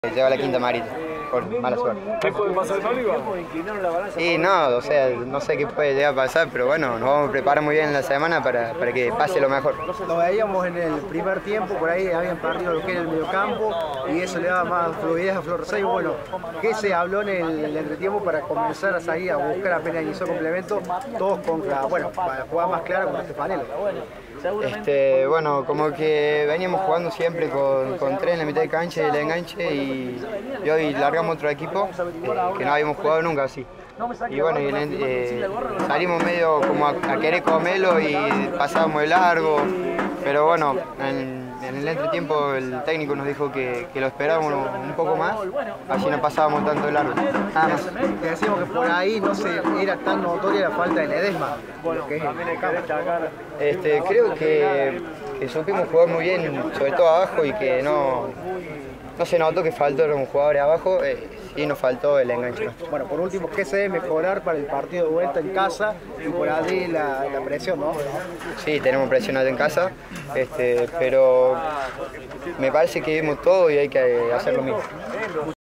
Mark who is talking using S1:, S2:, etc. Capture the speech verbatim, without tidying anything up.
S1: Lleva la quinta amarilla, por mala suerte.
S2: ¿Qué puede pasar en Oliva?
S1: Y no, o sea, no sé qué puede llegar a pasar, pero bueno, nos vamos a preparar muy bien en la semana para, para que pase lo mejor.
S3: Lo veíamos en el primer tiempo, por ahí habían perdido lo que era el mediocampo y eso le daba más fluidez a Flor Rosario. Bueno, ¿qué se habló en el, el entretiempo para comenzar a salir a buscar apenas inició complemento? Todos contra, bueno, para jugar más claro contra Stefanello.
S1: Este, bueno, como que veníamos jugando siempre con, con tres en la mitad de cancha y el enganche y, y hoy largamos otro equipo eh, que no habíamos jugado nunca así. Y bueno, y en, eh, salimos medio como a, a querer comerlo y pasábamos de largo, pero bueno, en, en el entretiempo el técnico nos dijo que, que lo esperábamos un poco más, así no pasábamos tanto de largo. Nada más.
S3: Te decíamos que por ahí no se era tan notoria la falta de Ledesma, que es el campo.
S1: Este, creo que, que supimos jugar muy bien, sobre todo abajo, y que no, no se notó que faltó un jugador abajo, eh, sí nos faltó el enganche.
S3: Bueno, por último, ¿qué se debe mejorar para el partido de vuelta en casa y por ahí la, la presión, no?
S1: Sí, tenemos presión allá en casa, este, pero me parece que vimos todo y hay que hacer lo mismo.